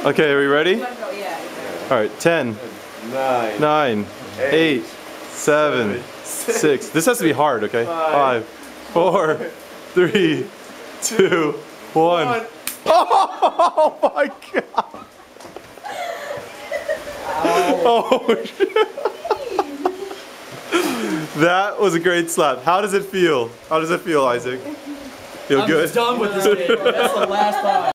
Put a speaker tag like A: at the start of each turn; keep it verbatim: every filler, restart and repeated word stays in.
A: Okay, are we ready? All right, ten,
B: Nine,
A: nine, eight, seven, six. This has to be hard, okay? Five, four, three, two, one. Oh my god! Oh shit! That was a great slap. How does it feel? How does it feel, Isaac? Feel
C: I'm
A: good?
C: done with this game. That's the last time.